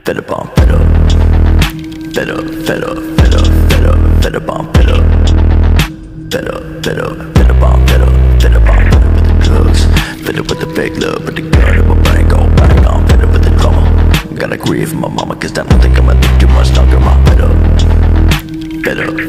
Fed up on fed up. Fed up, fed up, fed up, fed up, fed up on fed up. Fed up, fed up, fed up on fed up. Fed up on fed up with the drugs. Fed up with the fake love, with the gun in my brain go bang on. Fed up with the drama. Gotta grieve my mama, cause I don't think I'ma live too much longer. I'm fed up. Fed up,